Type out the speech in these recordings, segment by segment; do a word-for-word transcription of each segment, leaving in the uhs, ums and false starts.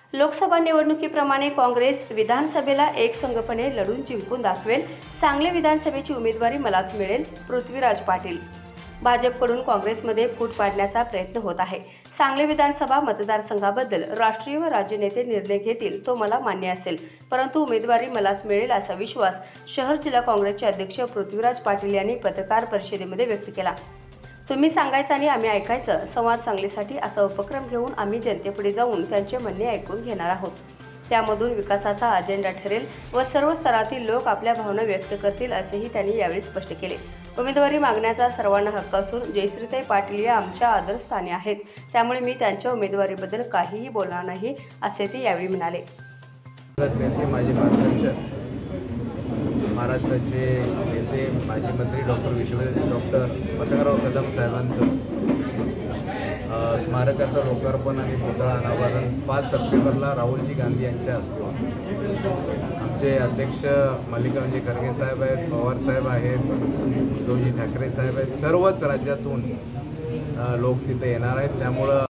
लोकसभा निवडणुकीप्रमाणे काँग्रेस विधानसभेला एकसंघपणे लढून जिंकून दाखवेल। सांगली विधानसभेची उमेदवारी मलाच मिळेल, पृथ्वीराज पाटील। भाजपकडून काँग्रेसमध्ये फूट पाडण्याचा प्रयत्न होत आहे। सांगली विधानसभा मतदारसंघाबद्दल राष्ट्रीय व राज्य नेते निर्णय घेतील तो मला मान्य असेल, परंतु उमेदवारी मलाच मिळेल असा विश्वास शहर जिल्हा काँग्रेसचे अध्यक्ष पृथ्वीराज पाटील यांनी पत्रकार परिषदेमध्ये व्यक्त केला। तुम्ही सांगायचं आणि आम्ही ऐकायचं, संवाद सांगलीसाठी असा उपक्रम घेऊन आम्ही जनतेपुढे जाऊन त्यांचे म्हणणे ऐकून घेणार आहोत। त्यामधून विकासाचा अजेंडा ठरेल व सर्व स्तरातील लोक आपल्या भावना व्यक्त करतील असेही त्यांनी यावेळी स्पष्ट केले। उमेदवारी मागण्याचा सर्वांना हक्क असून जयश्रीताई पाटील या आमच्या आदरस्थानी आहेत, त्यामुळे मी त्यांच्या उमेदवारीबद्दल काहीही बोलणार नाही असे ते यावेळी म्हणाले। माजी मार्गदर्शक महाराष्ट्राचे नेते माजी मंत्री डॉक्टर विश्व डॉक्टर पतंगराव कदम साहेबांचं स्मारकाचं लोकार्पण आणि पुतळा अनावरण पाच सप्टेंबरला राहुलजी गांधी यांच्या हस्ते आमचे अध्यक्ष मल्लिकार्जुन खरगे साहेब आहेत, पवार साहेब आहेत, उद्धवजी ठाकरे साहेब आहेत, सर्वच राज्यातून लोक तिथे येणार आहेत। त्यामुळं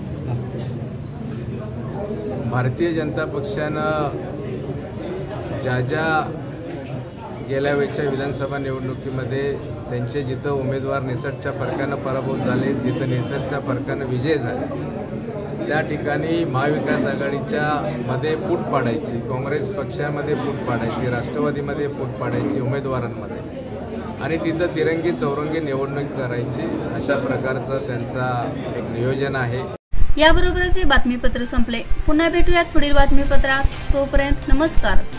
भारतीय जनता पक्षानं ज्या ज्या गेल्या वेळच्या विधानसभा निवडणुकीमध्ये त्यांचे जिथं उमेदवार निसटच्या फरकानं पराभूत झाले, जिथं निसटच्या फरकानं विजय झाले, त्या ठिकाणी महाविकास आघाडीच्या मध्ये फूट पाडायची, काँग्रेस पक्षामध्ये फूट पाडायची, राष्ट्रवादीमध्ये फूट पाडायची उमेदवारांमध्ये, आणि तिथं तिरंगी चौरंगी निवडणूक करायची, अशा प्रकारचं त्यांचा एक नियोजन आहे। याबरोबरच हे बातमीपत्र संपले। पुन्हा भेटूयात पुढील बातमीपत्रात। तोपर्यंत नमस्कार।